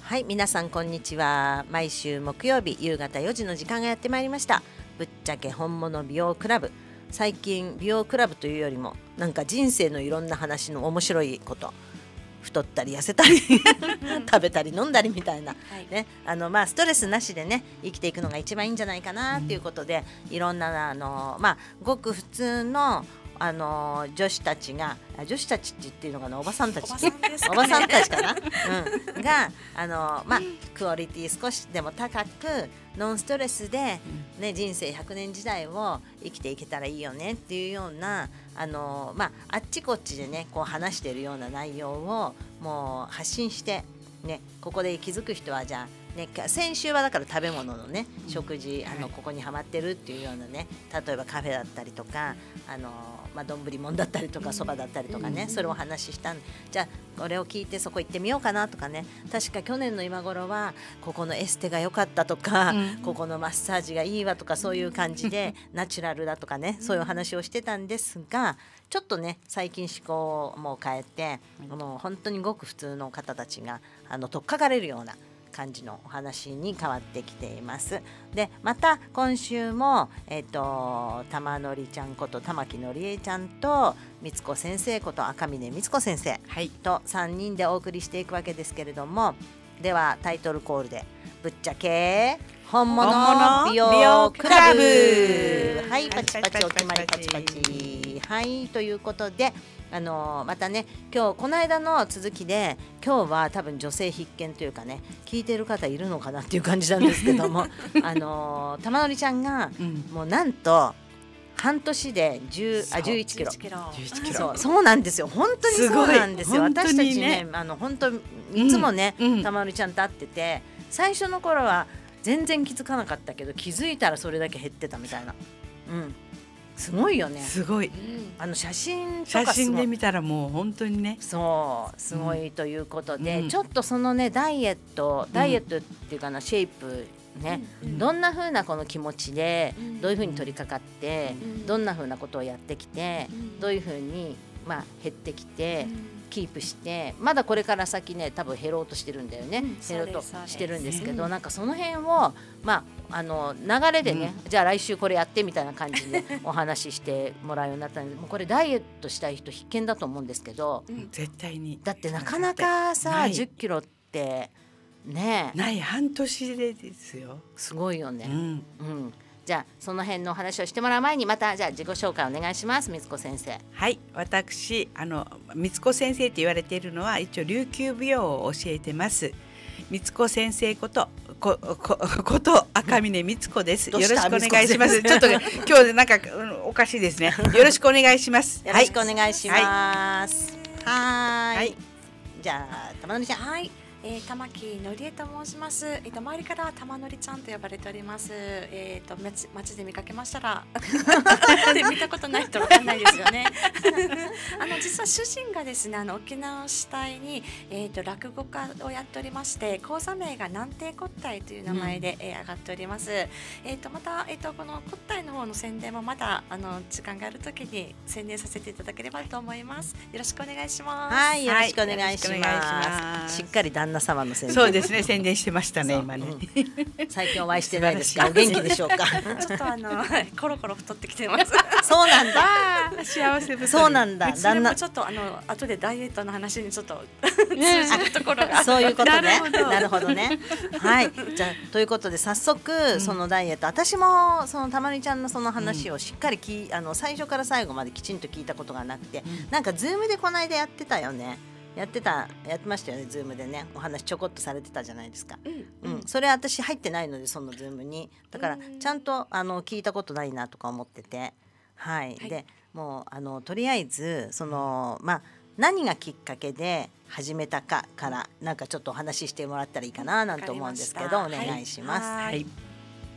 はい、皆さんこんにちは。毎週木曜日夕方4時の時間がやってまいりました。ぶっちゃけ本物美容クラブ。最近美容クラブというよりもなんか人生のいろんな話の面白いこと、太ったり痩せたり食べたり飲んだりみたいな、ね、ストレスなしでね生きていくのが一番いいんじゃないかなっていうことで、いろんなごく普通の女子たちが、女子たちって言っていいのかな、おばさんたち、おばさんたちかな、がクオリティ少しでも高くノンストレスで、ね、人生100年時代を生きていけたらいいよねっていうようなあっちこっちでねこう話しているような内容をもう発信して、ね、ここで気づく人はじゃあね、先週はだから食べ物のね食事ここにハマってるっていうようなね、例えばカフェだったりとか丼もんだったりとかそばだったりとかね、それをお話ししたんで、じゃあこれを聞いてそこ行ってみようかなとかね、確か去年の今頃はここのエステが良かったとか、ここのマッサージがいいわとか、そういう感じでナチュラルだとかね、そういう話をしてたんですが、ちょっとね最近思考をもう変えて、もう本当にごく普通の方たちが取っかかれるような感じのお話に変わってきています。でまた今週も、玉のりちゃんこと玉木のりえちゃんとみつこ先生こと赤嶺みつこ先生と3人でお送りしていくわけですけれども、ではタイトルコールでぶっちゃけ本物美容クラブ、はい、パチパチお決まり、パチパチ、はい、ということでまたね今日この間の続きで、今日は多分女性必見というかね、聞いてる方いるのかなっていう感じなんですけども玉のりちゃんが、もうなんと半年で11キロ、そうなんですよ、本当にそうなんですよ。私たちね本当いつもね、玉のりちゃんと会ってて、最初の頃は全然気づかなかったけど、気づいたらそれだけ減ってたみたいな、すごいよね。すごい、写真とか写真で見たらもう本当にね、 そうすごいということで、ちょっとそのねダイエットっていうかな、シェイプね、どんな風なこの気持ちでどういう風に取り掛かって、どんな風なことをやってきて、どういう風に減ってきて、キープして、まだこれから先ね多分減ろうとしてるんだよね、減ろうとしてるんですけど、なんかその辺を流れでね、じゃあ来週これやってみたいな感じでお話ししてもらうようになったので、もうこれダイエットしたい人必見だと思うんですけど、 絶対に。 だってなかなかさ10キロってねない半年でですよ。 すごいよね。じゃあその辺のお話をしてもらう前に、またじゃあ自己紹介お願いします、みつこ先生。 はい、私みつこ先生って言われているのは、一応琉球美容を教えてますみつこ先生こと赤嶺みつこです。よろしくお願いします。ちょっと今日なんかおかしいですね。よろしくお願いします。 よろしくお願いします。はい。じゃあ玉のりちゃん。 はい。玉木のりえと申します。周りから玉のりちゃんと呼ばれております。街で見かけましたら見たことないとわかんないですよね。実は主人がですね、沖縄市内に落語家をやっておりまして、講座名が南帝骨体という名前で上がっております。またこの骨体の方の宣伝もまだ時間があるときに宣伝させていただければと思います。よろしくお願いします。 はい、よろしくお願いします。しっかり旦那様の宣伝。 そうですね、宣伝してましたね今ね。 最近お会いしてないですか。お元気でしょうか。 ちょっとコロコロ太ってきてます。 そうなんだ。 幸せ。 そうなんだ。 旦那ちょっと後でダイエットの話にちょっと通じるところが。 そういうことね。なるほどね。はい。じゃあということで早速そのダイエット、私もそのたまりちゃんのその話をしっかり最初から最後まできちんと聞いたことがなくて、なんかズームでこの間やってたよね。やってましたよね、ズームでね、お話ちょこっとされてたじゃないですか。それ私入ってないので、そのズームにだからちゃんと聞いたことないなとか思ってて、はい、でもうとりあえずその何がきっかけで始めたかからなんかちょっとお話ししてもらったらいいかななんて思うんですけど、お願いします。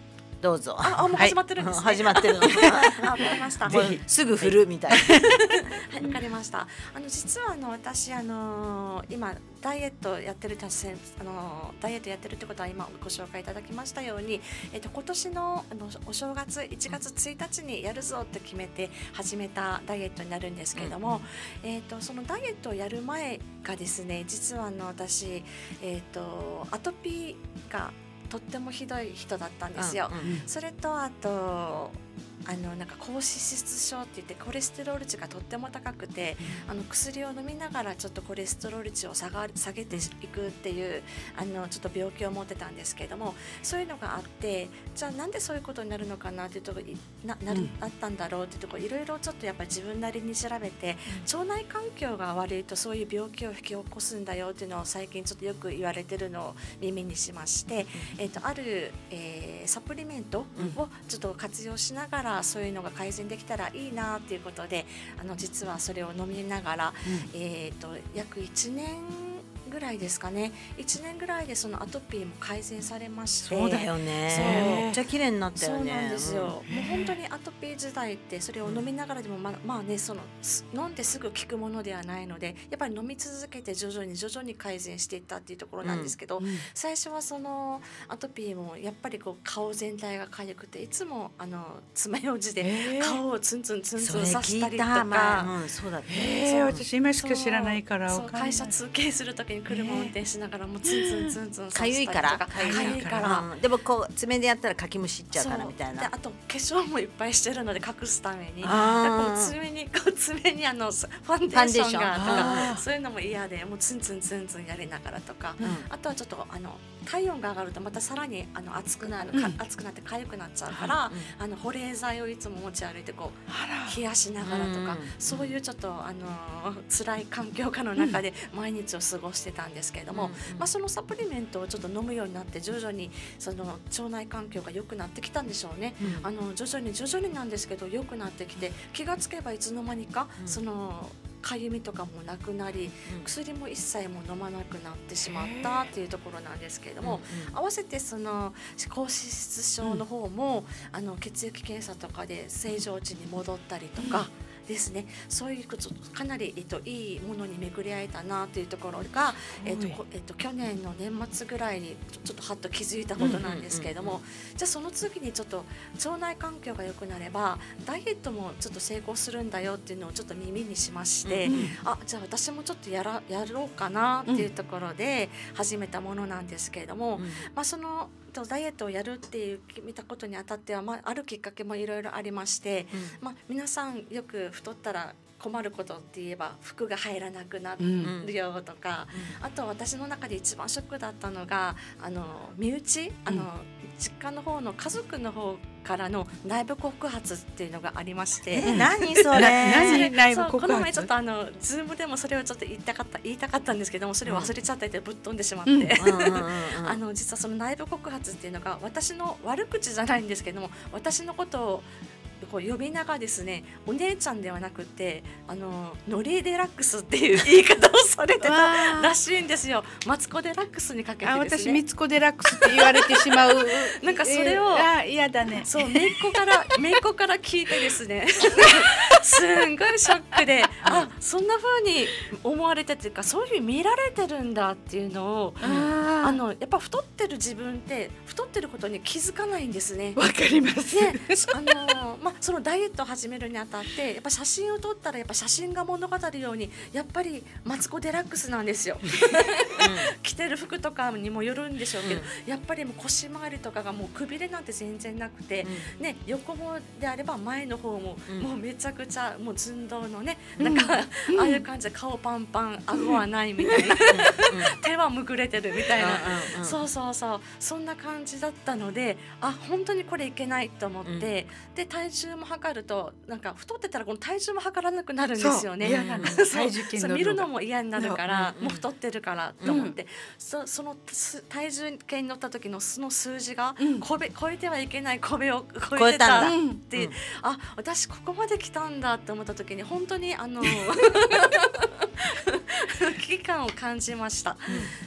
どうぞ。 もう始まってるんですね。 始まってるの。 わかりました。 ぜひすぐ振るみたいな。 はい、わかりました。実は私今ダイエットやってるダイエットやってるってことは今ご紹介いただきましたように、今年のお正月1月1日にやるぞって決めて始めたダイエットになるんですけれども、そのダイエットをやる前がですね、実は私アトピーがとってもひどい人だったんですよ。それとあとなんか高脂質症って言ってコレステロール値がとっても高くて、薬を飲みながらちょっとコレステロール値を下げていくっていうちょっと病気を持ってたんですけれども、そういうのがあって、じゃあなんでそういうことになるのかなっていうところあったんだろうっていうところいろいろちょっとやっぱり自分なりに調べて、腸内環境が悪いとそういう病気を引き起こすんだよっていうのを最近ちょっとよく言われてるのを耳にしまして、ある、サプリメントをちょっと活用しながらそういうのが改善できたらいいなということで、実はそれを飲みながら、約1年ぐらいですかね、1年ぐらいでそのアトピーも改善されまして。 そうだよね、めっちゃ綺麗になったよね。 そうなんですよ、もう本当にアトピー時代ってそれを飲みながらでもまあね、飲んですぐ効くものではないので、やっぱり飲み続けて徐々に改善していったっていうところなんですけど、最初はそのアトピーもやっぱりこう顔全体が痒くて、いつも爪楊枝で顔をツンツン刺したりとか、 そうだった。私今しか知らないから。 会社通勤するときに車運転しながらもうツンツン刺したりとか、 痒いから、でもこう爪でやったらかきむしっちゃうからみたいな。 であと化粧もいっぱいしてるので隠すために、爪にファンデーションがとか、そういうのも嫌でもうツンツンやりながらとか、あとはちょっと体温が上がるとまたさらに熱くなって痒くなっちゃうから、保冷剤をいつも持ち歩いてこう冷やしながらとか、そういうちょっと辛い環境下の中で毎日を過ごしてたんですけれども、そのサプリメントをちょっと飲むようになって徐々にその腸内環境が良くなってきたんでしょうね。徐々になんですけど良くなってきて、気がつけばいつの間にかそのかゆみとかもなくなり、薬も一切も飲まなくなってしまったっていうところなんですけれども、合わせてその高脂質症の方も、血液検査とかで正常値に戻ったりとかですね、そういうことかなり、いいものに巡り合えたなというところが、去年の年末ぐらいにちょっとはっと気づいたことなんですけれども、じゃあその次にちょっと腸内環境が良くなればダイエットもちょっと成功するんだよっていうのをちょっと耳にしまして、じゃあ私もちょっとやろうかなっていうところで始めたものなんですけれども、そのダイエットをやるっていう決めたことにあたっては、あるきっかけもいろいろありまして、皆さんよく太ったら困ることって言えば服が入らなくなるよとか、あと私の中で一番ショックだったのが身内実家の方の家族の方からの内部告発っていうのがありまして、 何それ内部告発。 この前ちょっとズームでもそれをちょっと言いたかったんですけども、それを忘れちゃっててぶっ飛んでしまって、実はその内部告発っていうのが私の悪口じゃないんですけども、私のことをこう呼び名がですね、お姉ちゃんではなくてノリデラックスっていう言い方をされてたらしいんですよ。マツコデラックスにかけてですね。 私ミツコデラックスって言われてしまうなんかそれを嫌だね。 そう姪っ子から聞いてですねすんごいショックで、そんな風に思われてというか、そういう風に見られてるんだっていうのをやっぱ太ってる自分って太ってることに気づかないんですね。 わかりますね。そのダイエットを始めるにあたってやっぱ写真を撮ったらやっぱ写真が物語るようにやっぱりマツコデラックスなんですよ。着てる服とかにもよるんでしょうけど、やっぱりもう腰回りとかがもうくびれなんて全然なくて、ね、横もであれば前の方ももうめちゃくちゃもう寸胴のね、なんかああいう感じで顔パンパン、顎はないみたいな手はむくれてるみたいな、そうそんな感じだったので、本当にこれいけないと思って、で体重も測るとなんか太ってたらこの体重も測らなくなるんですよね。体重計見るのも嫌になるから、もう太ってるからと思って、その体重計に乗った時のその数字が超えてはいけない壁を超えてたって、私ここまで来たんだって思った時に本当に危機感を感じました。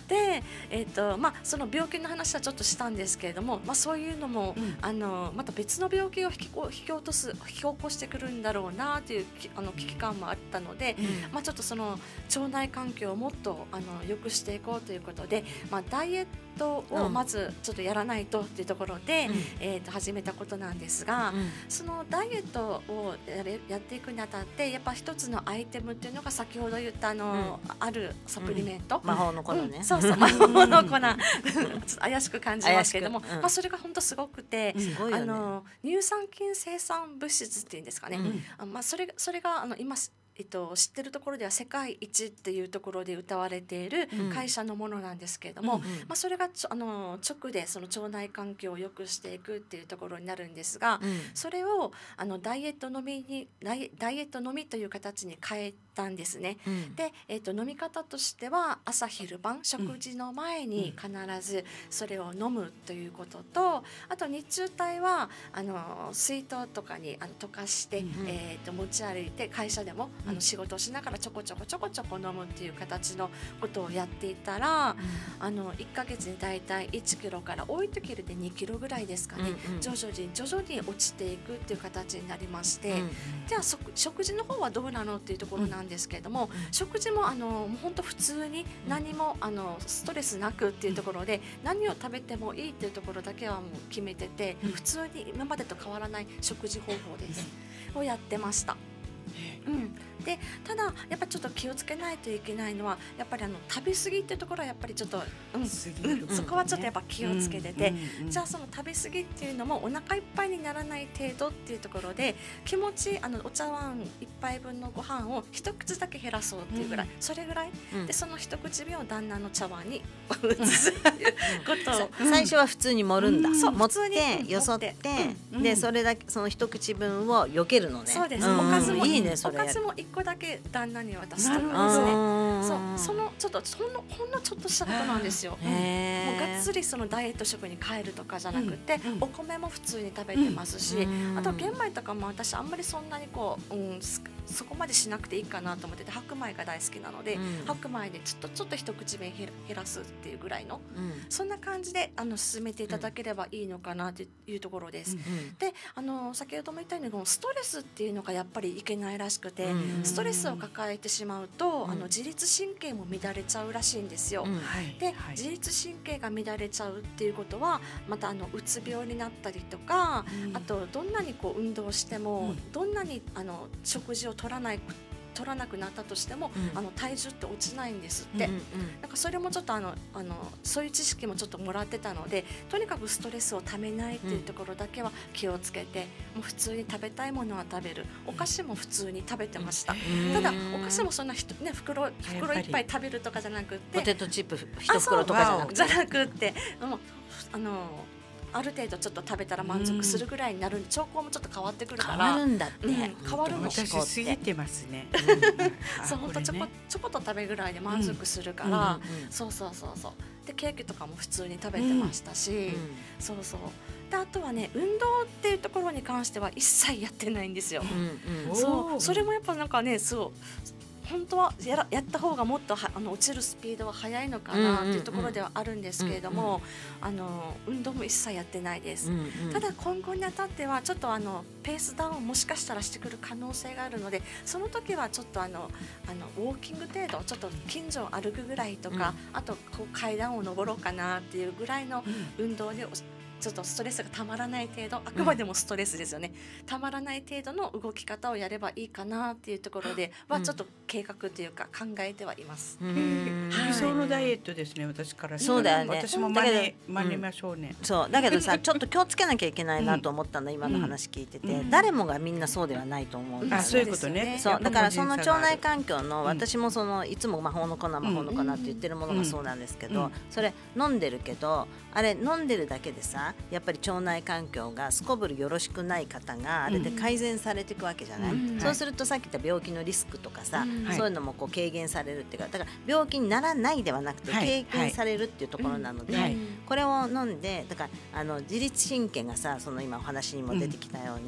で、その病気の話はちょっとしたんですけれども、そういうのも、また別の病気を引き起こしてくるんだろうなという危機感もあったので、ちょっとその腸内環境をもっと良くしていこうということで、ダイエットをまずちょっとやらないとっていうところで、始めたことなんですが、そのダイエットをやっていくにあたってやっぱ一つのアイテムっていうのが先ほど言ったあるサプリメント、 魔法の粉ね、 そうそう魔法の粉ちょっと怪しく感じますけれども、それが本当すごくて、乳酸菌生産物質っていうんですかね、それが今知ってるところでは世界一っていうところで歌われている会社のものなんですけれども、それが直でその腸内環境を良くしていくっていうところになるんですが、それをダイエットのみという形に変えたんですね。で、飲み方としては朝昼晩食事の前に必ずそれを飲むということと、あと日中帯は水筒とかに溶かして、持ち歩いて会社でも仕事をしながらちょこちょこ飲むっていう形のことをやっていたら、1ヶ月にだいたい1キロから多い時で2キロぐらいですかね、徐々に落ちていくっていう形になりまして、じゃあ食事の方はどうなのっていうところなんですけれども、食事も本当普通に何もストレスなくっていうところで、何を食べてもいいっていうところだけはもう決めてて、普通に今までと変わらない食事方法ですをやってました。でただやっぱりちょっと気をつけないといけないのはやっぱり食べ過ぎっていうところはやっぱりちょっと、そこはちょっとやっぱ気をつけてて、じゃあその食べ過ぎっていうのもお腹いっぱいにならない程度っていうところで、気持ちお茶碗1杯分のご飯を一口だけ減らそうっていうぐらい、それぐらい、でその一口目を旦那の茶碗に移すっていうことを最初は普通に盛るんだ、 持ってよそって、でそれだけその一口分を避けるのね。 そうです、おかずもいいね、それおかずも1個だけ旦那に渡すとかですね。そのちょっとほんのちょっとしたことなんですよ。もうがっつりそのダイエット食に変えるとかじゃなくて、お米も普通に食べてますし、あと玄米とかも私あんまりそんなにそこまでしなくていいかなと思ってて、白米が大好きなので、白米でちょっと一口目減らすっていうぐらいの、そんな感じで進めていただければいいのかなというところです。で先ほども言ったようにストレスっていうのがやっぱりいけないらしくて、ストレスを抱えてしまうと自律神経も乱れちゃうらしいんですよ。で自律神経が乱れちゃうっていうことはまたうつ病になったりとか、あとどんなに運動しても、どんなに食事を取らなくなったとしても、体重って落ちないんですって。なんかそれもちょっとそういう知識もちょっともらってたので、とにかくストレスをためないっていうところだけは気をつけて、もう普通に食べたいものは食べる、お菓子も普通に食べてました。ただお菓子もそんな袋いっぱい食べるとかじゃなくて、 ポテトチップ一袋とかじゃなくて、 もうある程度ちょっと食べたら満足するぐらいになるんで、兆候もちょっと変わってくるから。 変わるんだって、 変わるの。私過ぎてますね。 そう、本当ちょこっと食べぐらいで満足するから、そうでケーキとかも普通に食べてましたし、であとはね、運動っていうところに関しては一切やってないんですよ。それもやっぱなんかね、本当はやった方がもっと落ちるスピードは速いのかなっていうところではあるんですけれども、運動も一切やってないです。ただ今後にあたってはちょっとペースダウンもしかしたらしてくる可能性があるので、その時はちょっとウォーキング程度、ちょっと近所を歩くぐらいとか、あと階段を上ろうかなっていうぐらいの運動でちょっとストレスがたまらない程度、あくまでもストレスですよね、たまらない程度の動き方をやればいいかなっていうところではちょっと計画というか考えてはいます。 理想のダイエットですね、私から。 そうだよね。 私も真似ましょうね。 そうだけどさ、ちょっと気をつけなきゃいけないなと思ったの、今の話聞いてて、誰もがみんなそうではないと思うんですよ。そういうことね。 そうだからその腸内環境の、私もいつも魔法の粉って言ってるものがそうなんですけど、それ飲んでるけど、あれ飲んでるだけでさ、やっぱり腸内環境がすこぶるよろしくない方があれで改善されていくわけじゃない。そうするとさっき言った病気のリスクとかさ、そういうのも軽減されるっていうか、だから病気にならないではなくて軽減されるっていうところなので、これを飲んで、だから自律神経がさ、今お話にも出てきたように、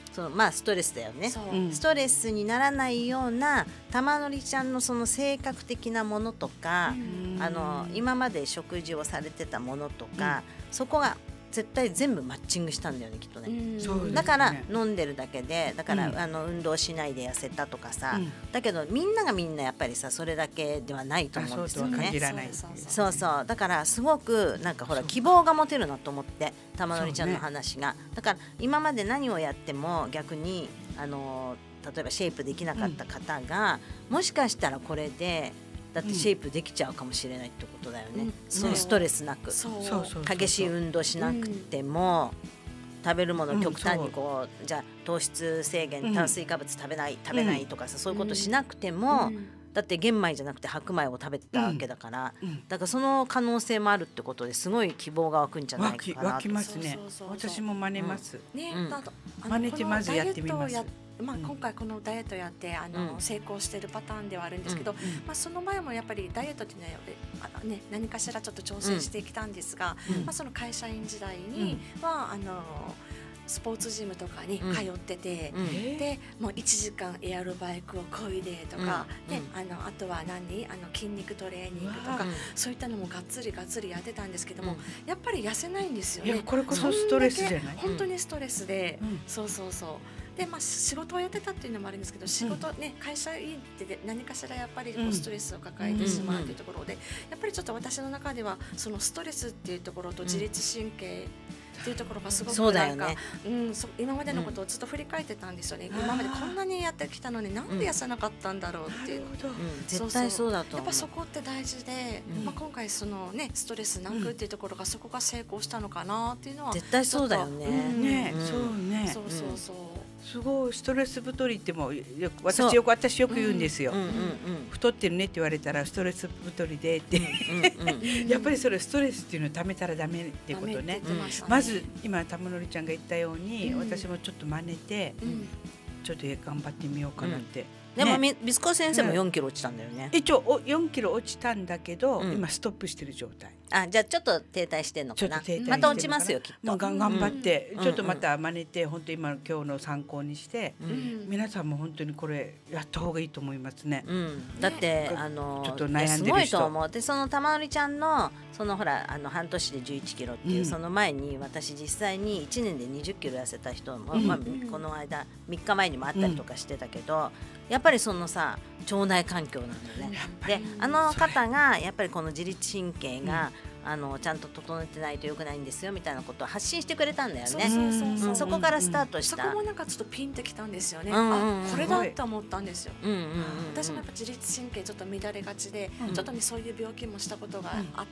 そのまあストレスだよね。 そううんストレスにならないような玉のりちゃんのその性格的なものとか、今まで食事をされてたものとか、そこが絶対全部マッチングしたんだよねきっとね。 そうですねだから飲んでるだけでだから、 うん運動しないで痩せたとかさ、 うんだけどみんながみんなやっぱりさそれだけではないと思うんですよそうとはね。 限らないっていうそうそうだからすごくなんかほら希望が持てるなと思って玉のりちゃんの話が、だから今まで何をやっても逆に例えばシェイプできなかった方が、もしかしたらこれでだってシェイプできちゃうかもしれないってことだよね、そのストレスなく、激しい運動しなくても、食べるもの極端にこう、じゃあ糖質制限、炭水化物食べないとかさ、そういうことしなくても、だって玄米じゃなくて白米を食べてたわけだから、だからその可能性もあるってことですごい希望が湧くんじゃないかなと。 湧きますね。私も真似ます。 真似てまずやってみます。 今回このダイエットやって成功してるパターンではあるんですけど、その前もやっぱりダイエットっていうのは、何かしらちょっと挑戦してきたんですが、その会社員時代にはスポーツジムとかに通ってて、でもう1時間エアロバイクを漕いでとか、であとは筋肉トレーニングとか、そういったのもがっつりやってたんですけども、やっぱり痩せないんですよね。 いやこれこそストレスじゃない？ 本当にストレスで、そうで、仕事をやってたっていうのもあるんですけど、仕事ね、会社員って何かしらやっぱりストレスを抱えてしまうというところで、やっぱりちょっと私の中ではそのストレスっていうところと自律神経っていうところがすごくなんか、今までのことをずっと振り返ってたんですよね。今までこんなにやってきたのになんで痩せなかったんだろうっていう、 絶対そうだと思う。 やっぱそこって大事で、今回そのねストレスなくっていうところがそこが成功したのかなっていうのは絶対そうだよね。 そうね。 そうすごいストレス太りっても私よく言うんですよ。太ってるねって言われたらストレス太りでってやっぱりそれストレスっていうのをためたらダメっていうことね。まず今玉のりちゃんが言ったように、私もちょっと真似てちょっと頑張ってみようかなって。 でもビスコ先生も4キロ落ちたんだよね。 一応4キロ落ちたんだけど、今ストップしてる状態。 じゃあちょっと停滞してんのかな。また落ちますよきっと。 頑張ってちょっとまた真似て、本当今日の参考にして、皆さんも本当にこれやった方がいいと思いますね。 だってちょっと悩んでる人すごいと思う。でその玉のりちゃんのそのほら半年で11キロっていう、その前に私実際に1年で20キロ痩せた人も、この間3日前にもあったりとかしてたけど、やっぱりそのさ腸内環境なんだよね。で方がやっぱりこの自律神経が、ちゃんと整ってないと良くないんですよみたいなことを発信してくれたんだよね。そこからスタートした。 そこもなんかちょっとピンってきたんですよね。これだと思ったんですよ。私もやっぱ自律神経ちょっと乱れがちで、ちょっとねそういう病気もしたことがあって、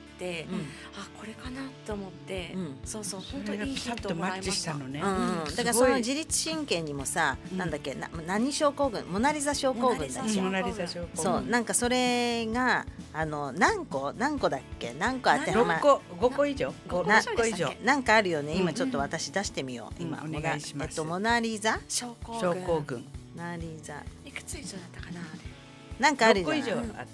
これかなと思って、本当にいいヒントをもらいました。だからその自律神経にもさ、なんだっけ何症候群、モナリザ症候群だっけ。 モナリザ症候群。 そうなんかそれが何個だっけ、何個あって 5個以上なんかあるよね。今ちょっと私出してみよう。今お願いします。 モナリザ症候群。 モナリザいくつ以上だったかな。 なんかあるじゃない。 6個以上あった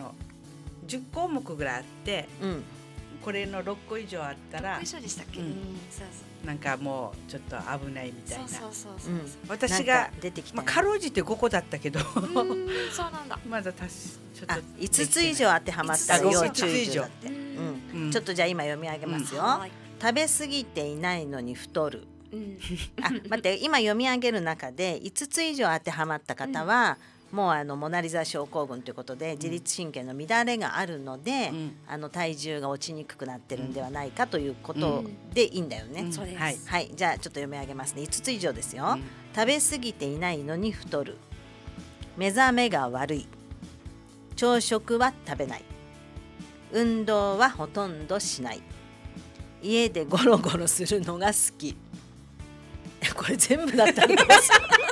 。10項目ぐらいあって、これの6個以上あったら、 6個以上でしたっけ。 なんかもうちょっと危ないみたいな。 私がかろうじて5個だったけど、 そうなんだ。 まだちょっと 5つ以上当てはまったら要注意だって。ちょっとじゃあ今読み上げますよ。食べ過ぎていないのに太る。待って、今読み上げる中で5つ以上当てはまった方は、もうモナリザ症候群ということで自律神経の乱れがあるので、体重が落ちにくくなってるんではないかということでいいんだよね。はい、じゃあちょっと読み上げますね。5つ以上ですよ。食べ過ぎていないのに太る。目覚めが悪い。朝食は食べない。運動はほとんどしない。家でゴロゴロするのが好き。これ全部だったんです。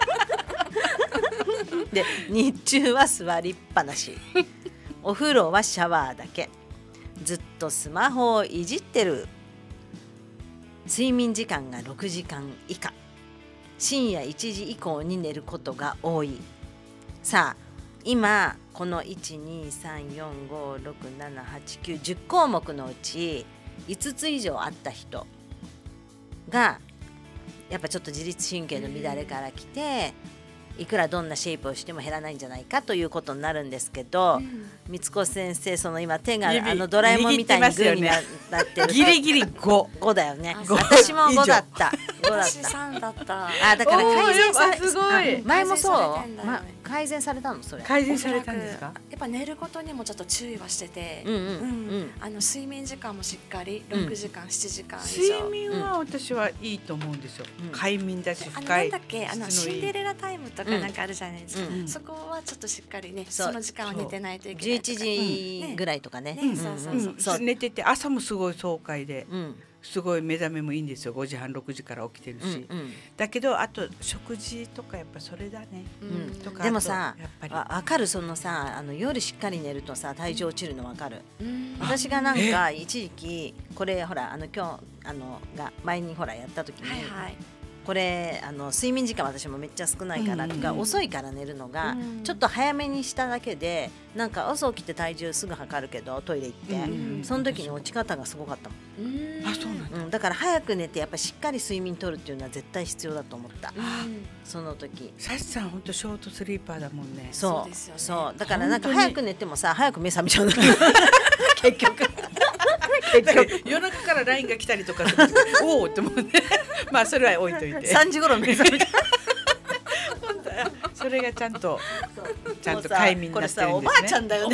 で、日中は座りっぱなし。お風呂はシャワーだけ。ずっとスマホをいじってる。睡眠時間が6時間以下。深夜1時以降に寝ることが多い。さあ、今この 1,2,3,4,5,6,7,8,9,10 項目のうち5つ以上あった人がやっぱちょっと自律神経の乱れから来て、いくらどんなシェイプをしても減らないんじゃないかということになるんですけど、三越先生その今手がドラえもんみたいにグーになってるギリギリ5 だよね。私も5だった。 私3だった。 だから改善されすごい。 前もそう。改善されたのそれ。 改善されたんですか。 やっぱ寝ることにもちょっと注意はしてて、睡眠時間もしっかり6時間7時間以上。 睡眠は私はいいと思うんですよ。快眠だし深い。 なんだっけシンデレラタイムとかなんかあるじゃないですか。そこはちょっとしっかりねその時間は寝てないといけない。 11時ぐらいとかね。 そう寝てて朝もすごい爽快で。すごい目覚めもいいんですよ。5時半6時から起きてるし、だけどあと食事とかやっぱそれだね、 でもさ分かるそのさ夜しっかり寝るとさ体重落ちるの分かる。私がなんか一時期これほら今日が前にほらやった時に、これ睡眠時間私もめっちゃ少ないからとか遅いから寝るのがちょっと早めにしただけでなんか朝起きて体重すぐ測るけどトイレ行ってその時に落ち方がすごかったもん。 あ、そうなんだ。 だから早く寝てやっぱりしっかり睡眠とるっていうのは絶対必要だと思ったその時。 サシさん本当ショートスリーパーだもんね。 そうだからなんか早く寝てもさ早く目覚めちゃうの結局夜中から LINE が来たりとかするとおおって思うね。まあそれは置いといて 3時頃目覚めちゃうそれがちゃんと快眠になってるんですね。これさおばあちゃんだよね。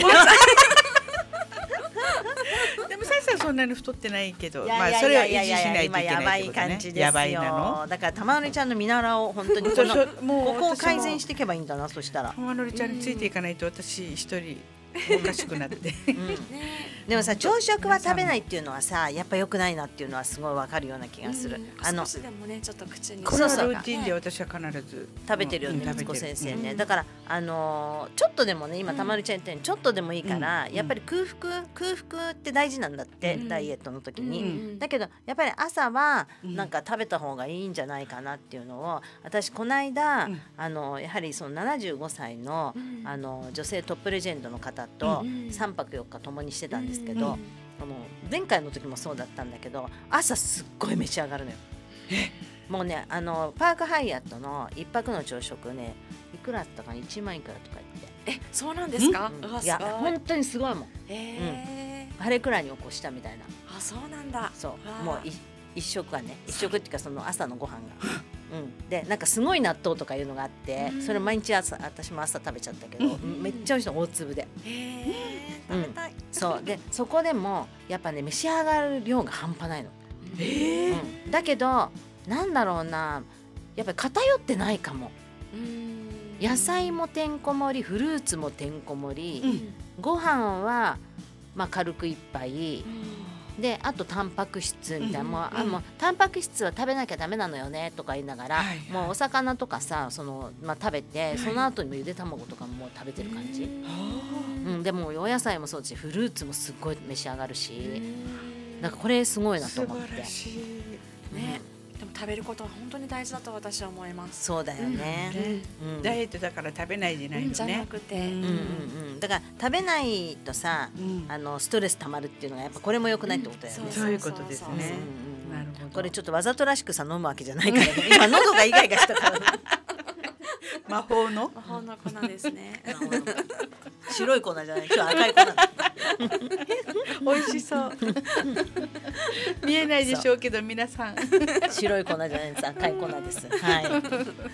でもサシさんそんなに太ってないけど、まあそれは維持しないといけないってことね。 やばい感じですよ。 やばいなの。 だから玉のりちゃんの見習を本当にここを改善していけばいいんだな。そしたら玉のりちゃんについていかないと私一人おかしくなってでもさ朝食は食べないっていうのはさやっぱ良くないなっていうのはすごいわかるような気がする。 少しでもねちょっと口にこれはルーティンで私は必ず食べてるよね三つ子先生ね。だからちょっとでもね今玉のりちゃん言ったようにちょっとでもいいからやっぱり空腹って大事なんだってダイエットの時に。だけどやっぱり朝はなんか食べた方がいいんじゃないかなっていうのを私この間やはりその75歳の女性トップレジェンドの方と3泊4日共にしてたんですけど、前回の時もそうだったんだけど朝すっごい召し上がるのよ。もうねパークハイアットの1泊の朝食ねいくらだったかな1万いくらとか言って。 そうなんですか。 いや本当にすごいもん。あれくらいに起こしたみたいな。 そうなんだ。 そうもう一食はね一食っていうかその朝のご飯がでなんかすごい納豆とかいうのがあってそれ毎日私も朝食べちゃったけどめっちゃ美味しいの大粒で。 食べたい。 そうでそこでもやっぱね召し上がる量が半端ないの。だけどなんだろうなやっぱり偏ってないかも。野菜もてんこ盛りフルーツもてんこ盛り、ご飯はまあ軽く一杯であとタンパク質みたいな、もうタンパク質は食べなきゃダメなのよねとか言いながら、もうお魚とかさ食べて、その後にもゆで卵とかももう食べてる感じ。でもお野菜もそうだしフルーツもすっごい召し上がるし、なんかこれすごいなと思って。 でも食べることは本当に大事だと私は思います。 そうだよね。 ダイエットだから食べないじゃないのね。 じゃなくて、 だから食べないとさ、ストレス溜まるっていうのがやっぱこれも良くないってことだよね。 そういうことですね。なるほど。 これちょっとわざとらしくさ飲むわけじゃないからね。今喉がイガイガしたから。 魔法の粉ですね。 白い粉じゃない、今日赤い粉。 美味しそう。見えないでしょうけど皆さん。 白い粉じゃないです、赤い粉です。はい。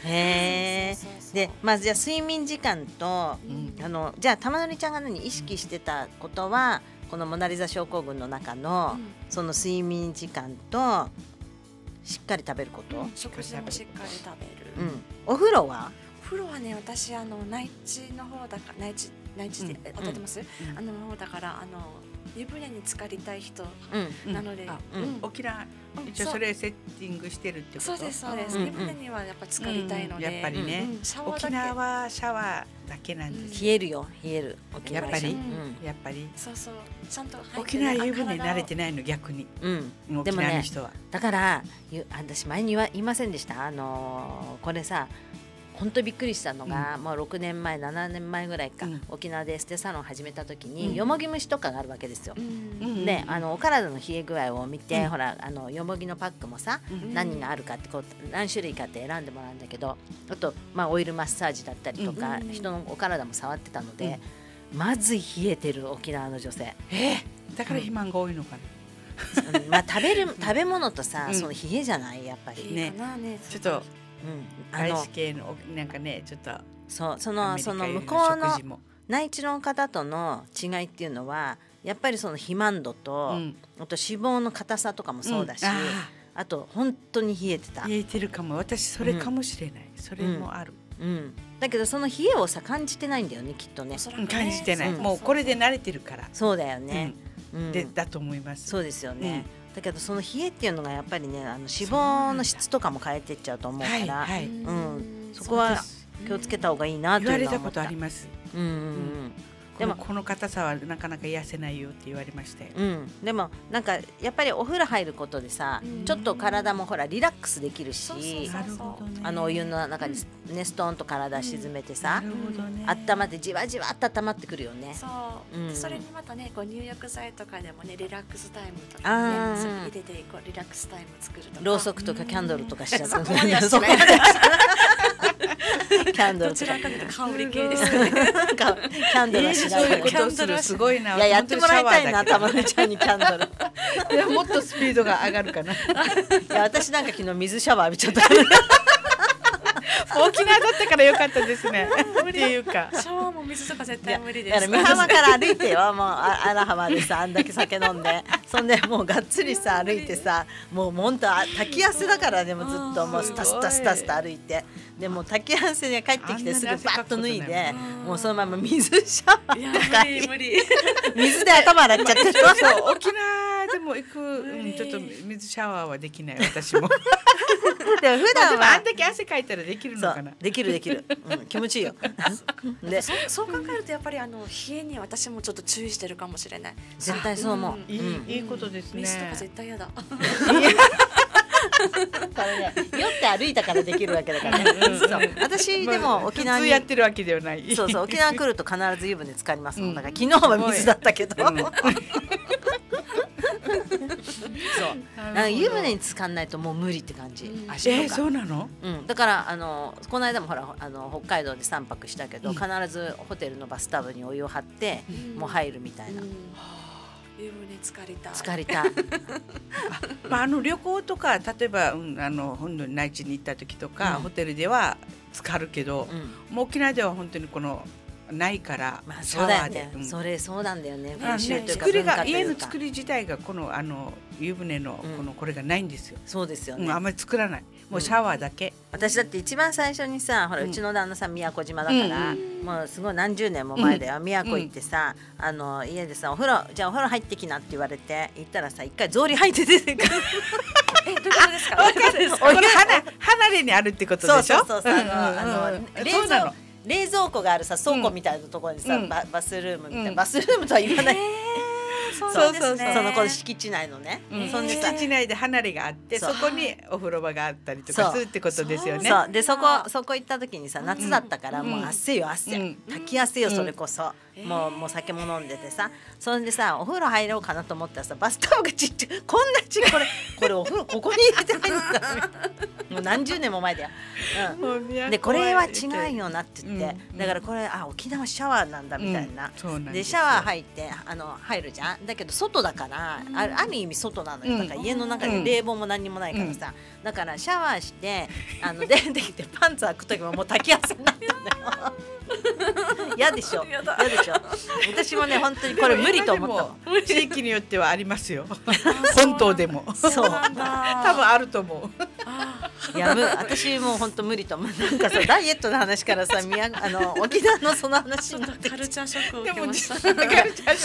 で、まずじゃあ睡眠時間とじゃあ玉のりちゃんが意識してたことはこのモナリザ症候群の中のその睡眠時間としっかり食べること。 食事もしっかり食べる。 お風呂は？ お風呂はね、私内地の方だから内地で当たってます？方だから湯船に浸かりたい人なので、 沖縄一応それセッティングしてるってこと？ そうですそうです。湯船にはやっぱ浸かりたいので、 やっぱりね。沖縄はシャワーだけなんです。 冷えるよ、冷える。 やっぱりやっぱり。 そうそう。ちゃんと沖縄湯船慣れてないの逆に。沖縄の人は。 だから私前に言いませんでした？これさ。 本当びっくりしたのが、もう6年前7年前ぐらいか、 うん、 沖縄でエステサロン始めた時に、 うん、 よもぎ虫とかがあるわけですよ。でお体の冷え具合を見て、ほらよもぎのパックもさ、何があるかってこう何種類かって選んでもらうんだけど、あと、オイルマッサージだったりとか、人のお体も触ってたので、まず冷えてる沖縄の女性。 だから肥満が多いのかな。 食べ物とさ、その冷えじゃないやっぱりね。ちょっと外資系のなんかね、ちょっとその向こうの内地の方との違いっていうのはやっぱりその肥満度と、あと脂肪の硬さとかもそうだし、あと本当に冷えてた。 冷えてるかも。私それかもしれない。それもある。 だけどその冷えをさ感じてないんだよね、きっとね。 感じてない。もうこれで慣れてるから。 そうだよね。 だと思います。 そうですよね。だけどその冷えっていうのがやっぱりね、脂肪の質とかも変えていっちゃうと思うから、そこは気をつけた方がいいなというのは思った。 言われたことあります。でもこの硬さはなかなか癒せないよって言われましたよ。 でもなんかやっぱりお風呂入ることでさ、ちょっと体もほらリラックスできるし、お湯の中にねストーンと体沈めてさ、温まってじわじわ温まってくるよね。 それにまたね、こう入浴剤とかでもねリラックスタイムとかね、それ入れてこうリラックスタイム作るとか、 ろうそくとかキャンドルとかしちゃう。 そこまではしない。キャンドルどちらかというと香り系ですね。キャンドルはしない。 そういうことをする。すごいな。 いや、やってもらいたいな、たまねちゃんにキャンドル。 いや、もっとスピードが上がるかな。いや、私なんか昨日水シャワー浴びちゃった。 沖縄だったから良かったですね。っていうか、 シャワーも水とか絶対無理です。 美浜から歩いてよ、もう荒浜でさ、あんだけ酒飲んで、そんでもうがっつりさ歩いてさ、もう本当滝汗だからね、もうずっともうスタスタスタスタ歩いて、でも滝汗で帰ってきてすぐバッと脱いで、もうそのまま水シャワー無理水で頭洗っちゃってる。 そう沖縄でも行く、ちょっと水シャワーはできない私も。 でも普段はあんだけ汗かいたらできるのかな。 できる、気持ちいいよ。 でそう考えるとやっぱり冷えに私もちょっと注意してるかもしれない。 絶対そう思う。 いいことですね。 水とか絶対嫌だ。 これね、酔って歩いたからできるわけだからね。私でも沖縄にやってるわけではない。 そう沖縄来ると必ず湯船浸かりますもん。だから昨日は水だったけど。湯船に浸かんないともう無理って感じ。足とか。 そうなの？ だからこの間もほら北海道で3泊したけど、必ずホテルのバスタブにお湯を張ってもう入るみたいな。 湯船浸かりたい。 浸かりたい。 旅行とか例えば本土に内地に行った時とか、ホテルでは浸かるけど、もう沖縄では本当にこのないからシャワーで。 そうなんだよね。 作りが家の作り自体がこの湯船のこれがないんですよ。 そうですよね。 あんまり作らない。もうシャワーだけ。 私だって一番最初にさ、ほらうちの旦那さん宮古島だから、もうすごい何十年も前だよ。宮古行ってさ、家でさお風呂入ってきなって言われて行ったらさ、一回草履履いて出てくる。 どういうことですか？ 離れにあるってことでしょ？ そう冷蔵庫があるさ倉庫みたいなところにさ、バスルームみたいな、バスルームとは言わない。そのこの敷地内のね、 敷地内で離れがあって、そこにお風呂場があったりとかするってことですよね。 でそこ行った時にさ、夏だったからもう汗よ滝汗よ。それこそもう酒も飲んでてさ、それでさお風呂入ろうかなと思ったらさ、バスタオルがちっちゃい、こんなちっこれお風呂ここに入れてないんだ。もう何十年も前だよ。でこれは違うよなって言って、だからこれ沖縄シャワーなんだみたいな。でシャワー入って入るじゃん。だけど外だからある意味外なのよ。だから家の中で冷房も何にもないからさ、だからシャワーして出てきてパンツ履く時ももう滝汗になってんだよ。嫌でしょ。私もね本当にこれ無理と思ったもん。 地域によってはありますよ。本島でも。 そう。多分あると思う。 いや私もう本当無理と思う。なんかさダイエットの話からさ沖縄のその話になってカルチャーショックを受けました。 カルチャーショ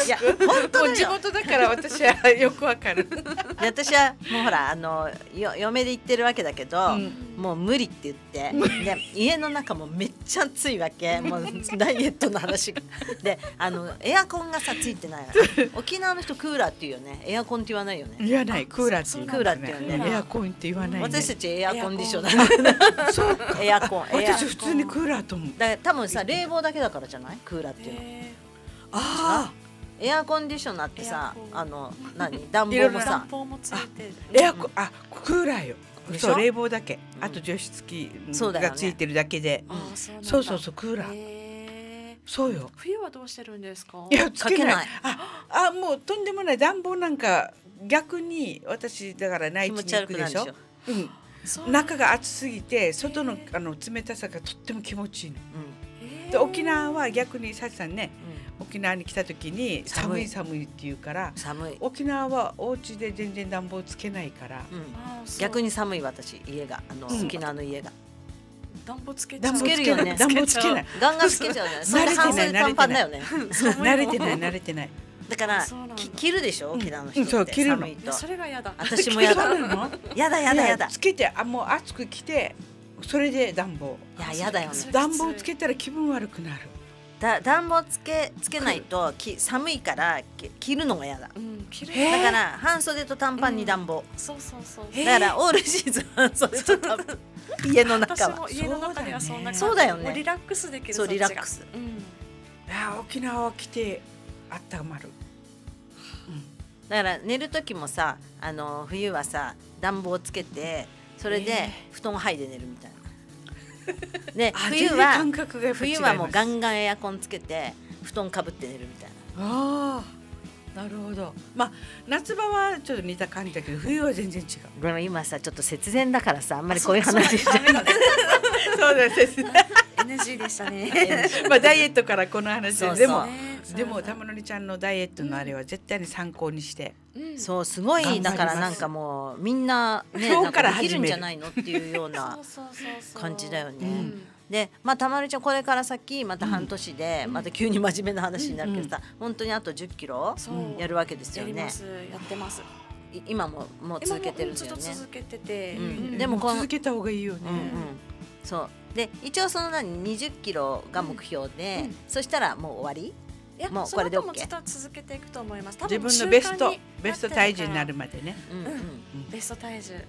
いや本当もうだよ。 地元だから私はよくわかる。 で私はもうほら嫁で行ってるわけだけど、 うんもう無理って言ってで家の中もめっちゃ暑いわけもうダイエットの話がでエアコンがさついてないわ沖縄の人クーラーって言うよね。エアコンって言わないよね。 言わない、クーラーって言うクーラーって言うねエアコンって言わないね。 私たちエアコンディショナーそうか。 エアコン私普通にクーラーと思う。 だから多分さ冷房だけだからじゃないクーラーっていうの。 あエアコンディショナーってさエアコ何暖いろいろ房もさ暖房もついてる。 エアコン、クーラーよ。 でしょそう、冷房だけ。 うんあと除湿機そうだよねがついてるだけで。 あ、そうなんだ。 そうそうそう、クーラー。そうよ。 冬はどうしてるんですか？ いや、つけなかけないい。 もうとんでもない。暖房なんか逆に私だから内地に行くでしょ。 そう中が暑すぎて外の冷たさがとっても気持ちいいの。で沖縄は逆にサチさんね、沖縄に来た時に寒いって言うから寒い、 沖縄はお家で全然暖房つけないから逆に寒い私家が沖縄の家が暖房つけ暖房つけるよね暖房つけないガンガンつけちゃうね。それで半袖短パンだよね。 慣れてないだから着るでしょ沖縄の人って。寒いとそれが嫌だ。 私も嫌だ。嫌だつけてもう暑く着てそれで暖房。 いや嫌だよね。 暖房つけたら気分悪くなる。 暖房つけないと寒いから着るのが嫌だ。だから半袖と短パンに暖房。 そうだからオールシーズン半袖と短パン。家の中は。 家の中ではそんな感じ。 そうだよね。 リラックスできる。 そうリラックス。 沖縄は着て温まる。 だから寝る時もさ冬はさ暖房つけてそれで布団剥いで寝るみたいな。で冬はもうガンガンエアコンつけて布団かぶって寝るみたいな。 ああ、なるほど。まあ夏場はちょっと似た感じだけど冬は全然違う。 でも今さちょっと節電だからさあんまりこういう話しちゃう。 そうですね。 NG でしたね。 まあダイエットからこの話ででも玉のりちゃんのダイエットのあれは絶対に参考にして。 そうすごいだからなんかもうみんなねなんかできるんじゃないのっていうような感じだよね。でまあ玉のりちゃんこれから先また半年でまた急に真面目な話になるけどさ本当にあと10キロやるわけですよね。 やってます。 今もう続けてるんだよね。 ずっと続けてて。 でも続けた方がいいよね。 そうで一応その20キロが目標でそしたらもう終わり？もうこれで OK。 ずっと続けていくと思います。 自分のベスト体重になるまでね。 ベスト体重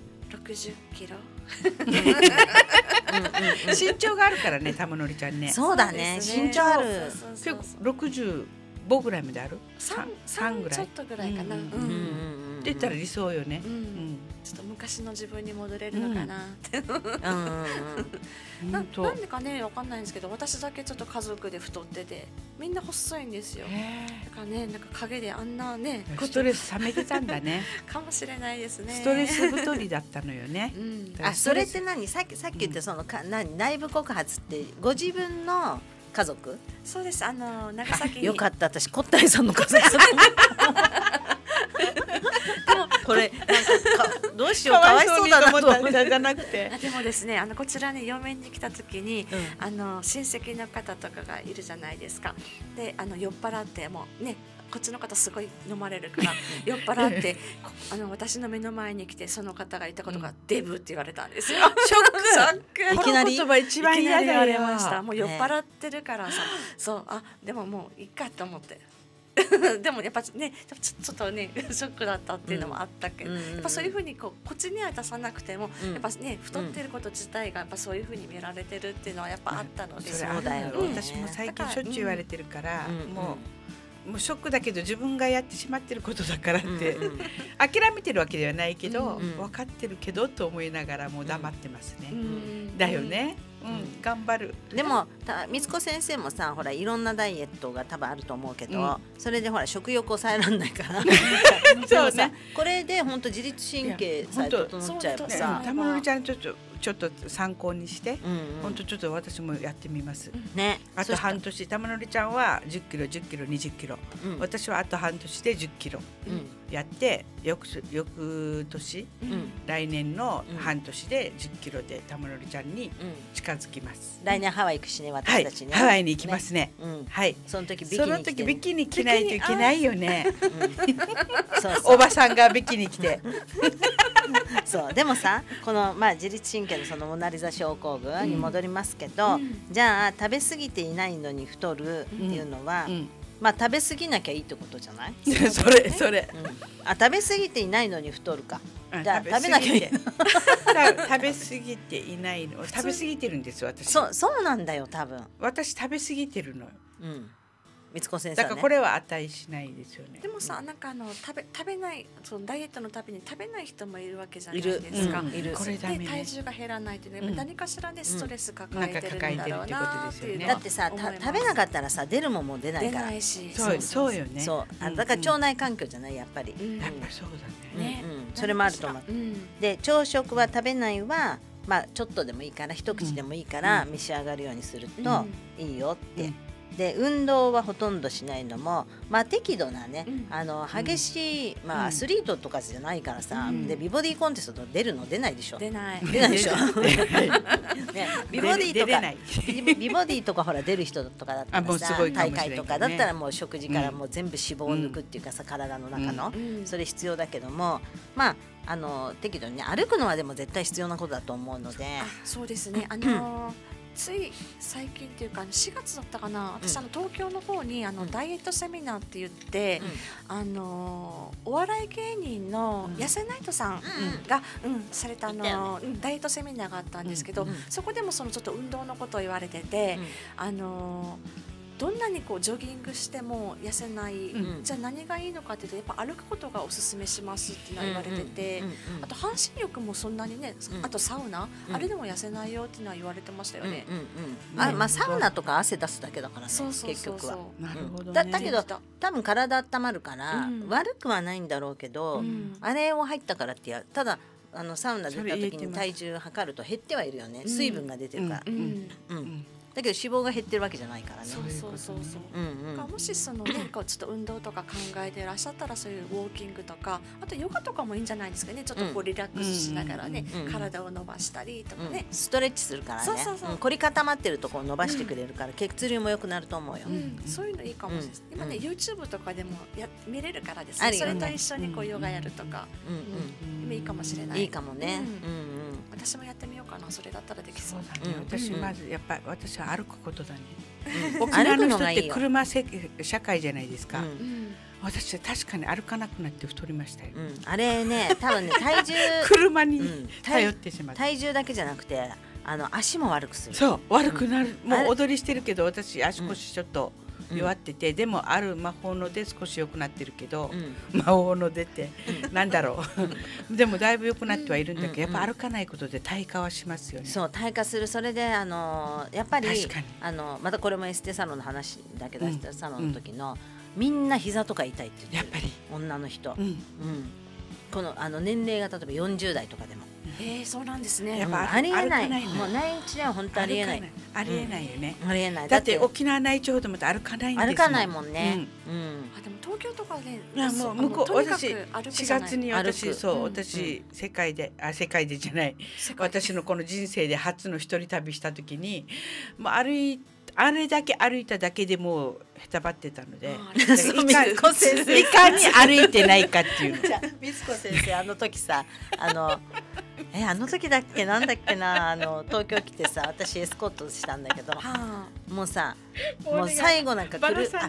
60キロ。 身長があるからね玉のりちゃんね。 そうだね身長ある。 結構65ぐらいまである？3ぐらいちょっとぐらいかな。 って言ったら理想よね。 ちょっと昔の自分に戻れるのかなって。なんでかねわかんないんですけど私だけちょっと家族で太っててみんな細いんですよ。だからねなんか陰であんなねストレス冷めてたんだね。 かもしれないですね。 ストレス太りだったのよね。 それって何さっき言ってその内部告発ってご自分の家族？ そうです長崎に。 よかった私小谷さんの家族。これなんかどうしようかわいそうだなと思ったじゃなくて。 でもですねこちらに嫁に来た時に親戚の方とかがいるじゃないですか。で酔っ払ってもうねこっちの方すごい飲まれるから酔っ払って私の目の前に来てその方が言ったことがデブって言われたんですよ。 ショック。いきなり言葉一番嫌だ言われました。もう酔っ払ってるからさそうでももういいかと思って。でもやっぱねちょっとねショックだったっていうのもあったけど、やっぱそういうふうにこっちには出さなくても、やっぱね太ってること自体がやっぱそういうふうに見られてるっていうのはやっぱあったので、 そうだよね。 私も最近しょっちゅう言われてるから、もうショックだけど自分がやってしまってることだからって諦めてるわけではないけど、分かってるけどと思いながらもう黙ってますね。だよね。頑張る。 でも光子先生もさほらいろんなダイエットが多分あると思うけど、それでほら食欲抑えられないからそうね。これで本当自律神経さえ整っちゃえばさ、 玉のりちゃんちょっと参考にして本当ちょっと私もやってみますね。 あと半年玉のりちゃんは10キロ20キロ、私はあと半年で10キロやって翌年、来年の半年で10キロで玉典ちゃんに近づきます。 来年ハワイ行くしね、私たちね。 ハワイに行きますね。はい。 その時ビキニ着ないといけないよね。おばさんがビキニ着て。 そうでもさ、この自律神経のそのモナリザ症候群に戻りますけど、じゃあ食べ過ぎていないのに太るっていうのは。食べ過ぎなきゃいいってことじゃない？ それ、食べ過ぎていないのに太るか。じゃあ食べなきゃいい。 食べ過ぎていないの。食べ過ぎてるんです私。 そうなんだよ多分。 私食べ過ぎてるのよ。 光子先生ね。 だからこれは値しないですよね。 でもさ、なんか食べない、そのダイエットのために食べない人もいるわけじゃないですか。 いる。 これで体重が減らないというのは何かしらでストレス抱えてるんだろうなっていう。 だってさ、食べなかったらさ、出るもんも出ないから。 出ないし。 そうよね。 そう。だから腸内環境じゃないやっぱり。 やっぱりそうだね。 それもあると思う。で朝食は食べないはちょっとでもいいから一口でもいいから召し上がるようにするといいよって。で運動はほとんどしないのも適度なね、激しいアスリートとかじゃないからさ、で美ボディコンテスト出るの出ないでしょ。 出ないでしょ。美ボディとかほら出る人とかだったらさ、大会とかだったらもう食事からもう全部脂肪を抜くっていうかさ、体の中のそれ必要だけども、適度にね歩くのはでも絶対必要なことだと思うので。 そうですね。つい最近っていうか4月だったかな、私東京の方にダイエットセミナーって言って、お笑い芸人の痩せナイトさんがされたダイエットセミナーがあったんですけど、そこでもちょっと運動のことを言われてて、どんなにジョギングしても痩せない、じゃあ何がいいのかっていうとやっぱ歩くことがおすすめしますって言われてて、あと半身浴もそんなにね、あとサウナ、あれでも痩せないよっていうのは言われてましたよね。 サウナとか汗出すだけだからね、結局は。 なるほど。 だけど多分体温まるから悪くはないんだろうけど、あれを入ったからってただサウナ出た時に体重測ると減ってはいるよね、水分が出てるから。だけど脂肪が減ってるわけじゃないからね。もしちょっと運動とか考えていらっしゃったら、そういうウォーキングとか、あとヨガとかもいいんじゃないですかね。ちょっとリラックスしながらね、体を伸ばしたりとかね、 ストレッチするからね。凝り固まってるところ伸ばしてくれるから血流も良くなると思うよ。 そういうのいいかもしれない。今ね YouTube とかでも見れるからですね。それと一緒にヨガやるとかいいかもしれない。 いいかもね。 私もやってみようかな。それだったらできそうだね。私まずやっぱ私は歩くことだね。沖縄の人って車社会じゃないですか。私は確かに歩かなくなって太りましたよ。 あれね、多分ね体重車に頼ってしまって。 体重だけじゃなくて足も悪くする。 そう悪くなる。もう踊りしてるけど私足腰ちょっと弱ってて、でもある魔法ので少し良くなってるけど、魔法の出てなんだろう。でもだいぶ良くなってはいるんだけど、やっぱ歩かないことで退化はしますよね。 そう退化する。それでやっぱりまたこれもエステサロンの話だけど、エステサロンの時のみんな膝とか痛いって言ってる。やっぱり女の人、この年齢が例えば40代とかでも。 そうなんですね。 やっぱありえない。もう内地では本当ありえない。 ありえないよね。 ありえない。 だって沖縄内地ほどまた歩かないんですもん。 歩かないもんね。 でも東京とかでもう向こう私4月に私世界でじゃない。私のこの人生で初の一人旅した時にもうあれだけ歩いただけでもうへたばってたので、いかに歩いてないかっていうの。 じゃあ光子先生時さあの時だっけなんだっけな東京来てさ、私エスコートしたんだけど、もうさもう最後なんか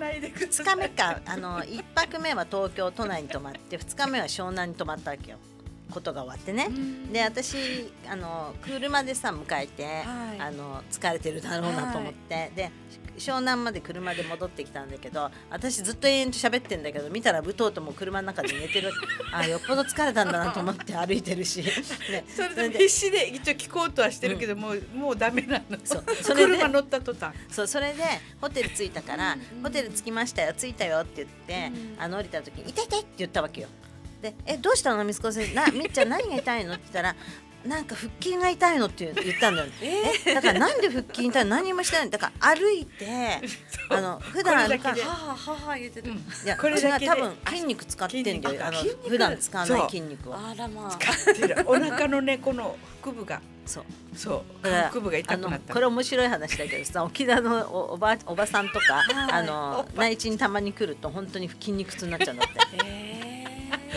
2日目か1泊目は東京都内に泊まって2日目は湘南に泊まったわけよ。ことが終わってね。で私車でさ迎えて、疲れてるだろうなと思って、で湘南まで車で戻ってきたんだけど、私ずっと延々と喋ってんだけど、見たら武藤とも車の中で寝てる。よっぽど疲れたんだなと思って歩いてるし、 それでも必死で一応聞こうとはしてるけど、もうダメなの。車乗った途端。 それでホテル着いたから「ホテル着きましたよ、着いたよ」って言って、降りた時に「痛い痛い」って言ったわけよ。でどうしたの光子先生、みっちゃん何が痛いのって言ったらなんか腹筋が痛いのって言ったんだよ、だからなんで腹筋痛いの、何もしてない、だから歩いて普段歩かない、 母言ってる。 いやこれが多分筋肉使ってんだよ、普段使わない筋肉は。 あらまあ。 使ってる。お腹のねこの腹部が。そう腹部が痛くなった。 これ面白い話だけどさ、沖縄のおばさんとか内地にたまに来ると本当に筋肉痛になっちゃうんだって。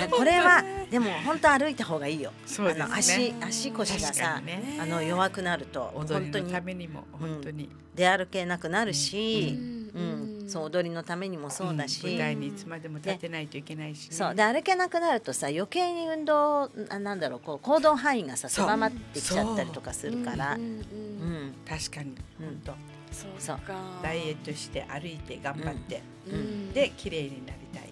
これはでも本当歩いた方がいいよ。足腰がさ弱くなると本当にためにも本当に出歩けなくなるし、そう踊りのためにもそうだし、 舞台にいつまでも立てないといけないし、 そうで歩けなくなるとさ余計に運動なんだろう、こう行動範囲がさ狭まってきちゃったりとかするから、 確かに本当そうダイエットして歩いて頑張ってで綺麗になりたい。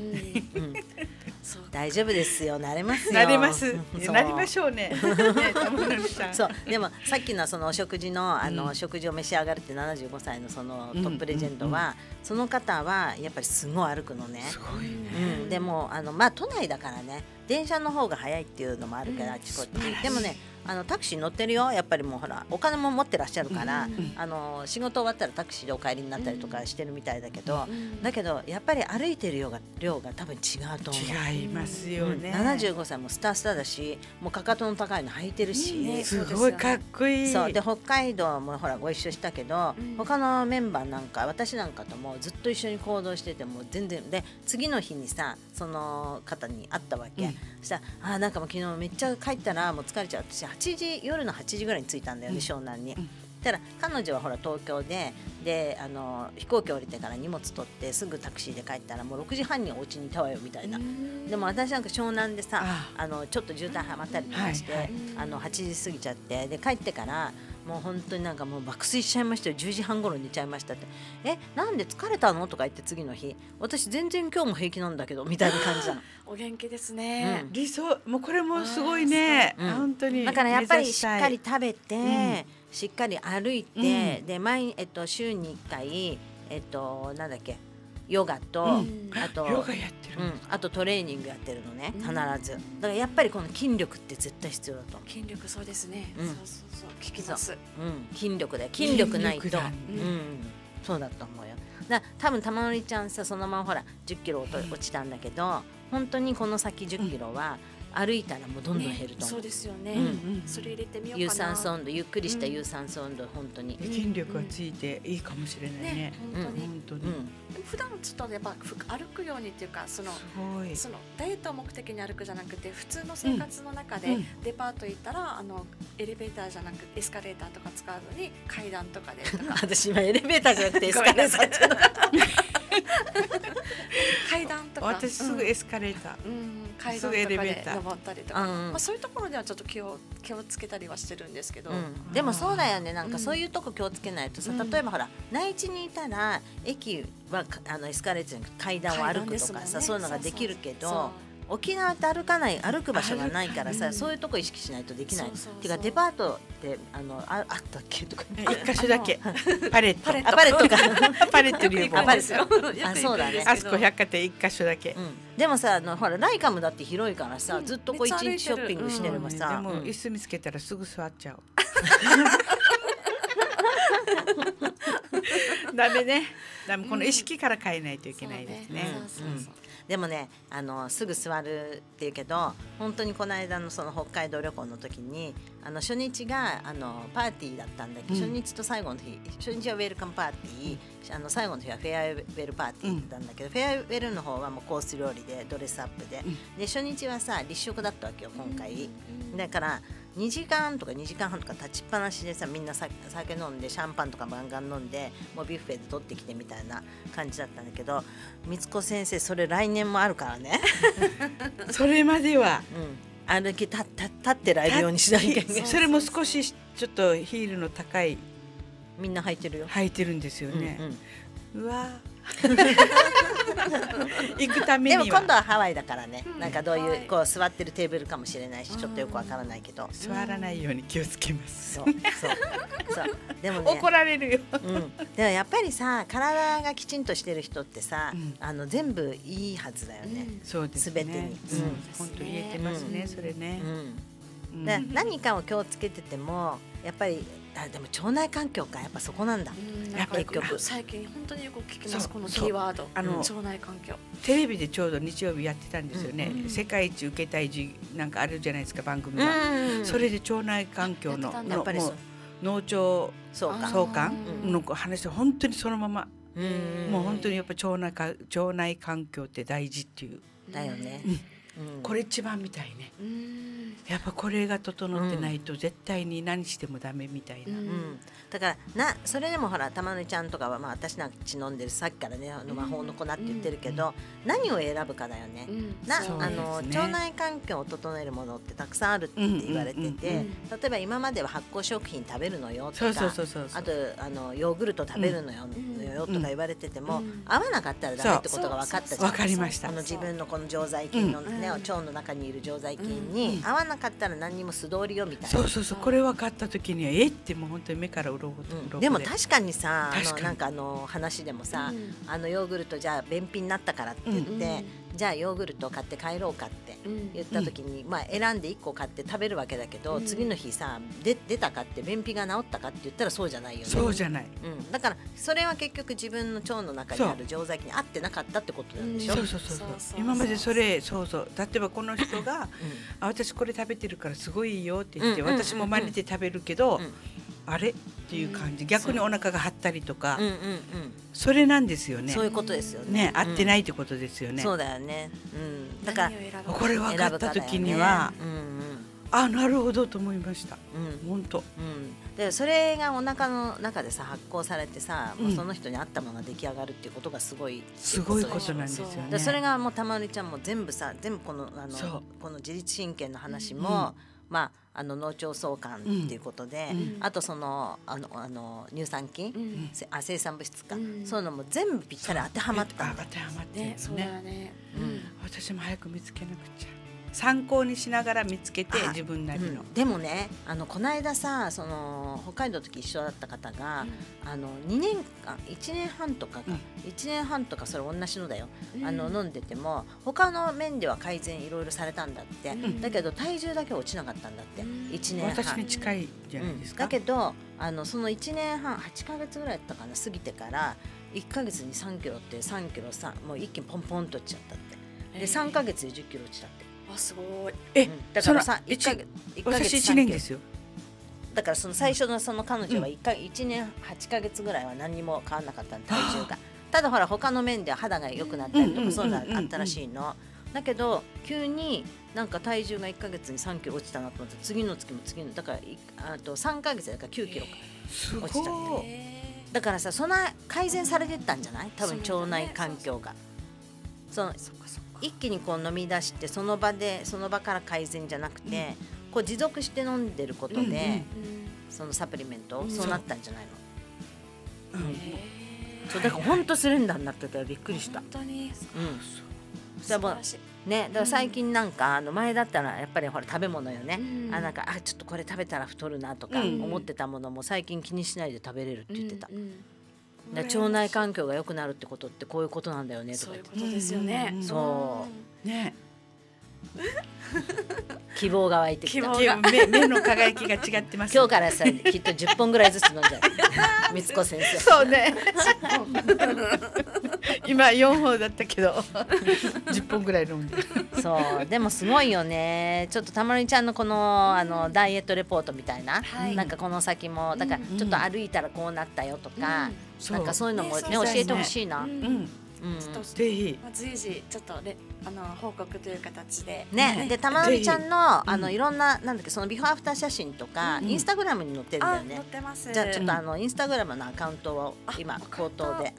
大丈夫ですよ、なれますよ。 なります。なりましょうね。 そうでもさっきのそのお食事の食事を召し上がるって75歳のそのトップレジェンドは、その方はやっぱりすごい歩くのね。 すごいね。 でもまあ都内だからね、電車の方が早いっていうのもあるからあちこち。でもねタクシー乗ってるよ、やっぱりもうほらお金も持ってらっしゃるから、仕事終わったらタクシーでお帰りになったりとかしてるみたいだけど、やっぱり歩いてる量が多分違うと思う。 違いますよね。 75歳もスタだし、もうかかとの高いの履いてるし、 すごいかっこいい。 そうで北海道もほらご一緒したけど、他のメンバーなんか私なんかともずっと一緒に行動してても全然で、次の日にさその方に会ったわけ。そしたらなんかもう昨日めっちゃ帰ったらもう疲れちゃう、私夜の8時ぐらいに着いたんだよね、湘南に。たら彼女はほら東京で飛行機降りてから荷物取ってすぐタクシーで帰ったらもう6時半にお家にいたわよみたいな。でも私なんか湘南でさちょっと渋滞はまったりとかして、8時過ぎちゃって、で帰ってからもう本当になんかもう爆睡しちゃいましたよ、10時半頃寝ちゃいましたって。なんで疲れたのとか言って、次の日私全然今日も平気なんだけどみたいな感じなの。 お元気ですね。 理想、もうこれもすごいね、本当に。 だからやっぱりしっかり食べて、しっかり歩いて、で週に1回なんだっけヨガと、あとヨガやってる、 あとトレーニングやってるのね、必ず。だからやっぱりこの筋力って絶対必要だと思う。 筋力そうですね。そう聞きます。 筋力で筋力ないと、そうだと思うよ。だ多分玉典ちゃんさそのままほら10キロ落ちたんだけど、本当にこの先10キロは歩いたらもうどんどん減ると思う。 そうですよね。それ入れてみようかな。 有酸素運動、ゆっくりした有酸素運動、本当に筋力がついていいかもしれないね。本当に。 普段ちょっとやっぱ歩くようにっていうか、そのダイエットを目的に歩くじゃなくて、普通の生活の中でデパート行ったらエレベーターじゃなくエスカレーターとか使わずに階段とかでとか。 私今エレベーターじゃなくてエスカレーター階段とか。 私すぐエスカレーター。 階段とかで登ったりとか、そういうところではちょっと気をつけたりはしてるんですけど、 でもそうだよね、なんかそういうとこ気をつけないとさ、例えばほら内地にいたら駅はエスカレーターじゃなくて階段を歩くとかさ、そういうのができるけど、沖縄って歩く場所がないからさ、そういうとこ意識しないとできない。っていうかデパートってあったっけとか、 一箇所だけパレットかパレット流行ですよ。 そうだね。 あそこ百貨店一箇所だけ。 でもさほらライカムだって広いからさ、ずっとこう一日ショッピングしてればさ、 でも椅子見つけたらすぐ座っちゃう。ダメね。この意識から変えないといけないですね。 でもねすぐ座るっていうけど、本当にこの間のその北海道旅行の時に初日がパーティーだったんだけど、初日と最後の日、初日はウェルカムパーティー、最後の日はフェアウェルパーティーだったんだけど、フェアウェルの方はもうコース料理でドレスアップで、で初日はさ立食だったわけよ今回。だから2時間とか2時間半とか立ちっぱなしでさ、みんな酒飲んでシャンパンとかガンガン飲んで、もうビュッフェで取ってきてみたいな感じだったんだけど、光子先生それ来年もあるからね。 それまでは、 歩き立ってられるようにしなきゃいけない。 それも少しちょっとヒールの高いみんな履いてるよ。 履いてるんですよね。うわ行くためには。 でも今度はハワイだからね、なんかどういうこう座ってるテーブルかもしれないし、ちょっとよくわからないけど、 座らないように気をつけます。 そうでもね怒られるよ。 でもやっぱりさ体がきちんとしてる人ってさ、全部いいはずだよね。 そうですね。 全てに。 本当言えてますね、それね。 で何かを気をつけててもやっぱりでも腸内環境かやっぱそこなんだ。 やっぱり最近本当によく聞きますこのキーワード腸内環境。 テレビでちょうど日曜日やってたんですよね。世界一受けたいなんかあるじゃないですか番組が。それで腸内環境の脳腸相関の話で本当にそのままもう本当にやっぱ腸内環境って大事っていうだよね。 これ一番みたいね。やっぱこれが整ってないと絶対に何してもダメみたいな。 だからそれでもほら玉乃ちゃんとかはまあ私なんか血飲んでるさっきからね魔法の粉って言ってるけど何を選ぶかだよね。腸内環境を整えるものってたくさんあるって言われてて、例えば今までは発酵食品食べるのよとか、あとヨーグルト食べるのよとか言われてても合わなかったらダメってことが分かったじゃない。 分かりました。 自分のこの常在菌のね腸の中にいる常在菌に合わなかったら何にも素通りよみたいな。 そうこれ分かった時にはってもう本当に目から鱗でも確かにさなんか話でもさヨーグルトじゃあ便秘になったからって言ってじゃあヨーグルト買って帰ろうかって言った時にまあ選んで1個買って食べるわけだけど次の日さ出たかって便秘が治ったかって言ったらそうじゃないよね。 そうじゃない。 だからそれは結局自分の腸の中にある常在菌に合ってなかったってことなんでしょ。 そう今までそれ例えばこの人が私これ食べてるからすごいいいよって言って私も真似て食べるけどあれっていう感じ。逆にお腹が張ったりとかそれなんですよね。 そういうことですよね。 合ってないってことですよね。 そうだよね。だからこれ分かった時にはなるほどと思いました。本当。 でそれがお腹の中でさ発酵されてさその人に合ったものが出来上がるっていうことがすごいことなんですよね。 それがもう玉乃ちゃんも全部この自律神経の話もまあ脳腸相関っていうことで、あとその乳酸菌、生産物質か、そういうのも全部ぴったり当てはまったんだ。 当てはまってるそうだね。 私も早く見つけなくちゃ。参考にしながら見つけて自分なりの。 でもねこの間さ北海道の時一緒だった方が2年間1年半とか1年半とかそれ同じのだよ。飲んでても他の面では改善いろいろされたんだって。だけど体重だけは落ちなかったんだって1年半。 私に近いじゃないですか。 だけどその1年半8ヶ月ぐらいだったかな過ぎてから1ヶ月に3キロって3キロもう一気にポンポンと落ちちゃったって。で3ヶ月で10キロ落ちたって。 すごい。 だからさ1ヶ月私1年ですよ。 だからその最初のその彼女は1年8ヶ月ぐらいは何にも変わらなかったの体重が。ただほら他の面では肌が良くなったりとかそういうのあったらしいの。だけど急になんか体重が1ヶ月に3キロ落ちたなと思って次の月も次のだからあと3ヶ月だから9キロ落ちちゃって。だからさそんな改善されてったんじゃない多分腸内環境が。一気にこう飲み出してその場から改善じゃなくて、こう持続して飲んでることで、そのサプリメントそうなったんじゃないの。そうだから本当スレンダーになってたらびっくりした。 本当に。 だから最近なんか前だったらやっぱりほら食べ物よね。なんかちょっとこれ食べたら太るなとか思ってたものも最近気にしないで食べれるって言ってた。腸内環境が良くなるってことってこういうことなんだよねとか言って。 そういうことですよね。 そうね。希望が湧いてきた。 目の輝きが違ってます。 今日からさきっと10本ぐらいずつ飲んじゃう。光子先生。 そうね。今4本だったけど10本ぐらい飲んで。 そうでもすごいよね。ちょっとたまりちゃんのこのダイエットレポートみたいな、なんかこの先もだからちょっと歩いたらこうなったよとか、なんかそういうのもね教えてほしいな。 ぜひ随時ちょっと報告という形でね。でたまみちゃんのいろんななんだっけそのビフォーアフター写真とかインスタグラムに載ってるんだよね。 載ってます。 じゃあちょっとインスタグラムのアカウントを今口頭で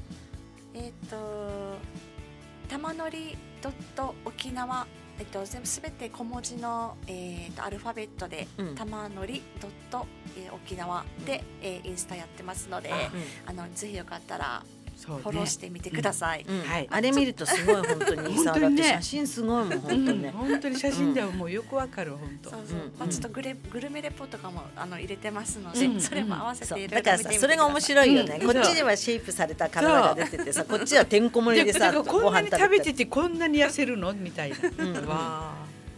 たまのり沖縄すべて小文字のアルファベットでたまのり沖縄でインスタやってますのでぜひよかったらフォローしてみてください。 あれ見るとすごい本当にさだって写真すごいもん本当ね。 本当に写真ではもうよくわかる本当。 ちょっとグルメレポとかも入れてますのでそれも合わせていろいろ見てみてください。 だからさそれが面白いよね。こっちにはシェイプされた体が出ててさこっちはてんこ盛りでさこんなに食べててこんなに痩せるのみたいな。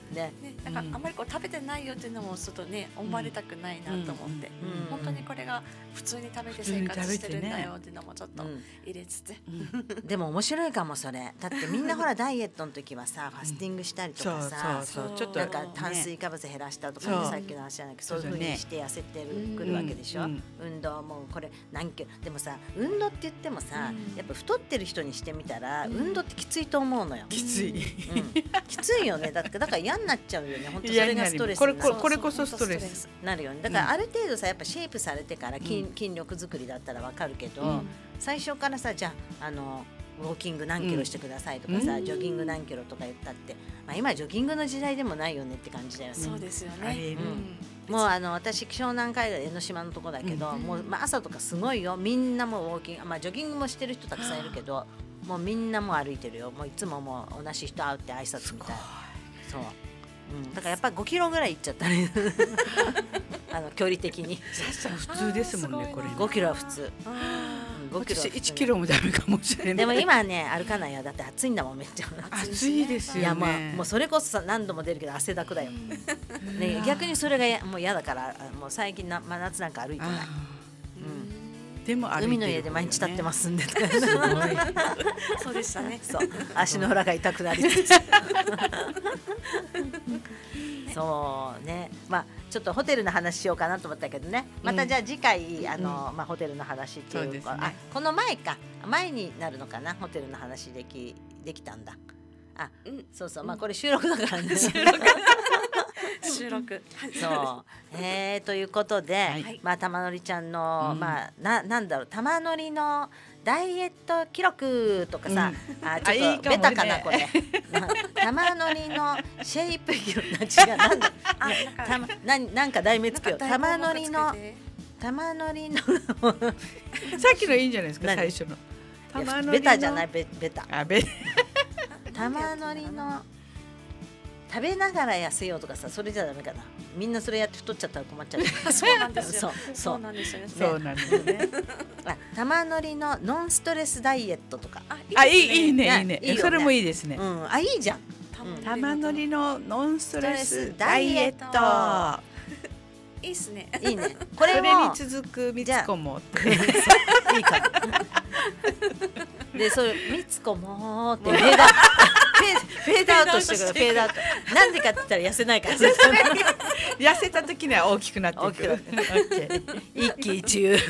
ね、 なんかあんまりこう食べてないよっていうのもちょっとね思われたくないなと思って、本当にこれが普通に食べて生活してるんだよっていうのもちょっと入れつつ、 でも面白いかもそれ。だってみんなほらダイエットの時はさファスティングしたりとかさ、ちょっとなんか炭水化物減らしたとか、さっきの話じゃないけどそういう風にして痩せてくるわけでしょ。運動もこれ何キロでもさ、運動って言ってもさ、やっぱ太ってる人にしてみたら運動ってきついと思うのよ。 きつい、 きついよね。だから嫌になっちゃうよね。本当それがストレスになる。 これこそストレスなるよね。だからある程度さやっぱシェイプされてから筋力作りだったらわかるけど、最初からさじゃあウォーキング何キロしてくださいとかさ、ジョギング何キロとか言ったって、今ジョギングの時代でもないよねって感じだよね。 そうですよね。 もう私湘南海岸江ノ島のとこだけど、もう朝とかすごいよ。みんなもうウォーキング、ジョギングもしてる人たくさんいるけど、もうみんなも歩いてるよ。もういつももう同じ人会うって挨拶みたい。そう。だからやっぱ5キロぐらい行っちゃったね。距離的に。 普通ですもんねこれ。 5キロは普通。5キロ 1キロもダメかもしれない。 でも今ね歩かないよ。だって暑いんだもんめっちゃ。 暑いですよね。 もうそれこそさ何度も出るけど汗だくだよ。ね、逆にそれがもう嫌だからもう最近真夏なんか歩いてない。 でも海の家で毎日立ってますんで。 そうでしたね。 そう足の裏が痛くなりつつ。そうね。ちょっとホテルの話しようかなと思ったけどね。またじゃあ次回ホテルの話っていうか、この前になるのかな。ホテルの話できたんだ。そうそう。これ収録だからね。 収録。 そうということで、玉のりちゃんのなんだろう、玉のりのダイエット記録とかさ、ちょっとベタかなこれ。玉のりのシェイプ記録違うなんか題名つけよう。玉のりのさっきのいいんじゃないですか最初の。 ベタじゃないベタ。玉のりの食べながら痩せようとかさ、それじゃダメかな。みんなそれやって太っちゃったら困っちゃう。 そうなんですよ。そうなんですよね。 そうなんですね。 玉のりのノンストレスダイエットとか。 いいね。それもいいですね。 いいじゃん。 玉のりのノンストレスダイエット。 いいっすね。 いいね。これに続くみつこも。 いいか。で、そうみつこもってフェードアウトしてくる。フェードアウト。なんでかって言ったら痩せないから。 痩せた時には大きくなっていく。 一喜一憂。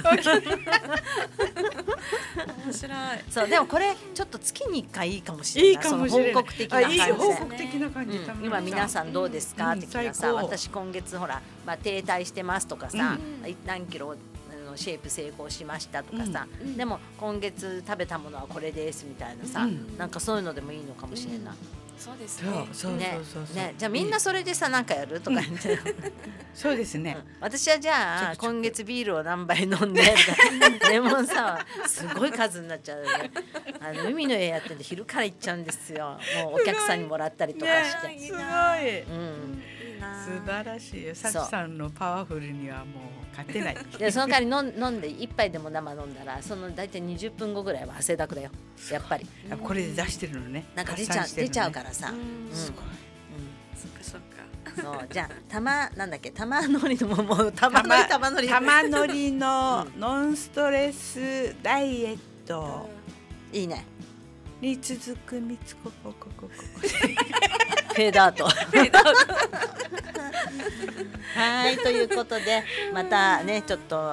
面白い。 そうでもこれちょっと月に1回いいかもしれない。 いいかもしれない。 報告的な感じで。 報告的な感じ。 今皆さんどうですかって聞いたらさ、私今月ほら停滞してますとかさ、何キロシェイプ成功しましたとかさ、でも今月食べたものはこれですみたいなさ、なんかそういうのでもいいのかもしれない。 そうですね。 ね、じゃあみんなそれでさなんかやるとか言って。 そうですね。 私はじゃあ今月ビールを何杯飲んでレモンサワーすごい数になっちゃうね。海の家やってて昼から行っちゃうんですよ。もうお客さんにもらったりとかして。 すごい。素晴らしいよ。さきさんのパワフルにはもう勝てない。 でその代わり飲んで一杯でも生飲んだらその大体20分後ぐらいは汗だくだよ。やっぱり。 これで出してるのね。 なんか出ちゃうからさ。 すごい。そっか。 そうじゃあなんだっけ玉のりのもう玉のりのノンストレスダイエット。 いいね。 に続くみつここ。 フェードアウト。はいということでまたねちょっと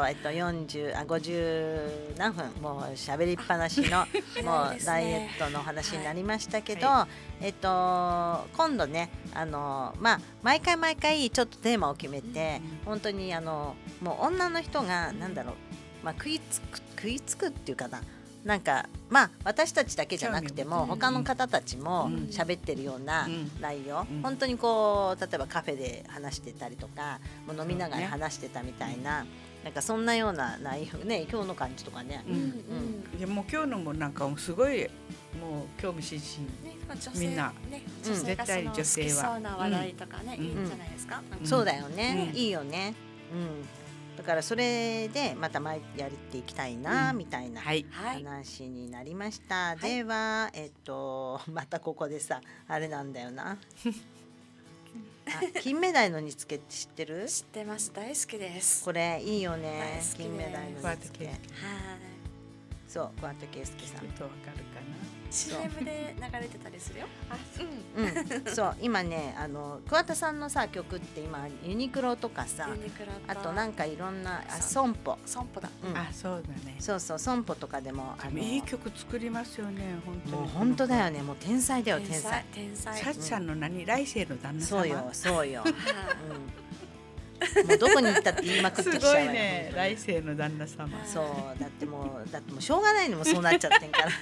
50何分もう喋りっぱなしのもうダイエットの話になりましたけど、今度ね毎回ちょっとテーマを決めて本当にもう女の人がなんだろう食いつくっていうかな。なんか私たちだけじゃなくても他の方たちも喋ってるような内容、本当にこう例えばカフェで話してたりとかもう飲みながら話してたみたいな、なんかそんなような内容ね、今日の感じとかね。 いやもう今日のもなんかすごいもう興味津々、みんな絶対女性はそうな話題とかね、いいんじゃないですか。 そうだよね、いいよね。だからそれでまたやっていきたいなみたいな話になりました。ではまたここでさあれなんだよな金目鯛の煮付けって知ってる？ 知ってます。大好きです。 これいいよね。 大好きです金目鯛の煮付け。 はい。 そう、桑田佳祐さん。 ちょっとわかるかな。 CM で流れてたりするよ。 そう、今ね、桑田さんのさ曲って今ユニクロとかさ、あとなんかいろんな損保だ。 あ、そうだね。 そうそう、損保とかでもいい曲作りますよね。本当に。 もう本当だよね。もう天才だよ、天才。 サチさんの来世の旦那様。 そうよ、そうよ。もうどこに行ったって言いまくってきちゃうわよ。 すごいね、来世の旦那様。 そうだってもうしょうがないのもそうなっちゃってんから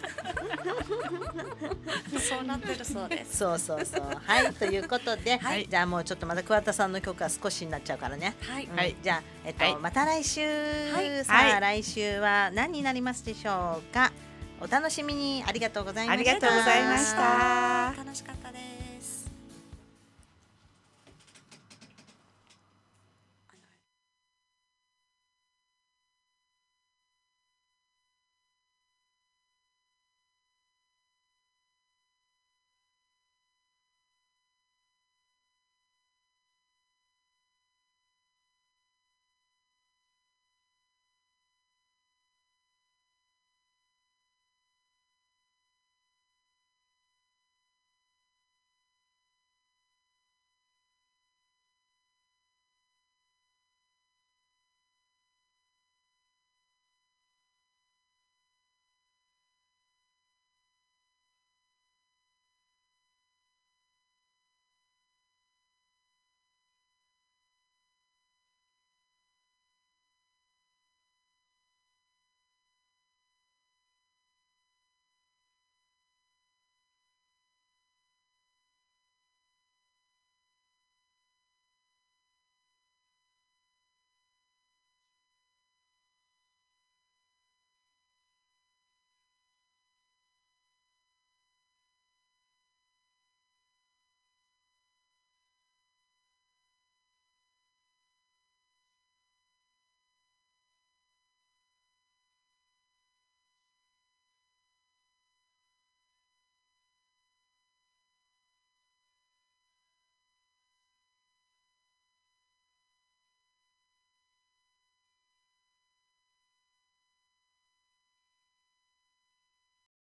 そうなってるそうです。 そうそうそう。はい、ということで、じゃあもうちょっとまた桑田さんの曲は少しになっちゃうからね。 はい、 じゃあまた来週。さあ来週は何になりますでしょうか。お楽しみに。ありがとうございました。 ありがとうございました。 楽しかったです。